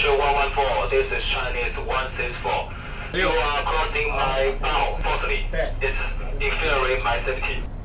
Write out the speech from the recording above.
114, this is Chinese 164. You are crossing my bow forcibly. It's interfering my safety.